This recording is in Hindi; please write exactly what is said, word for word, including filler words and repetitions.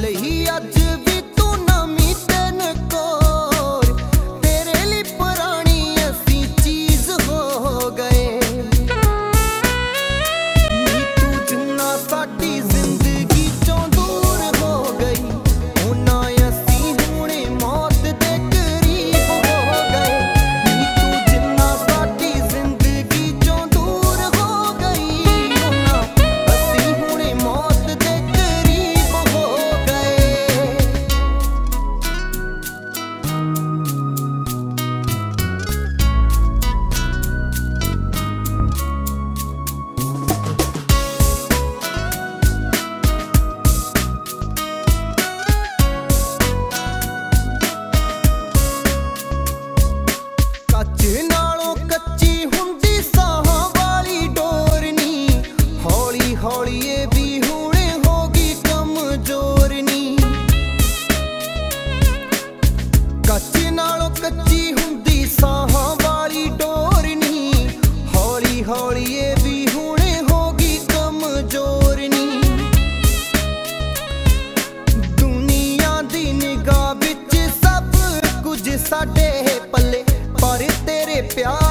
गई अज भी तू नमी तेन कोर, तेरे लिए पुरानी ऐसी चीज हो गए। नी तू जिन्ना साडी जिंदगी चों दूर हो गई, उन्ना असी हुणे मौत दे करीब हो गए। नी तू जिन्ना साडी जिंदगी चों दूर हो गई, उन्ना असी हुणे मौत दे करीब हो गए। कच्च नालों कच्ची हुंदी साहां वाली डोर नी, हौली हौली ये भी हुणे होगी कमजोर नी। कच्च नालों कच्ची हुंदी साहां वाली डोर नी, हौली हौली ये भी हुणे होगी कमजोर नी। दुनिया दी निगाह विच सब कुछ साडे पल्ले, पर तेरे प्यार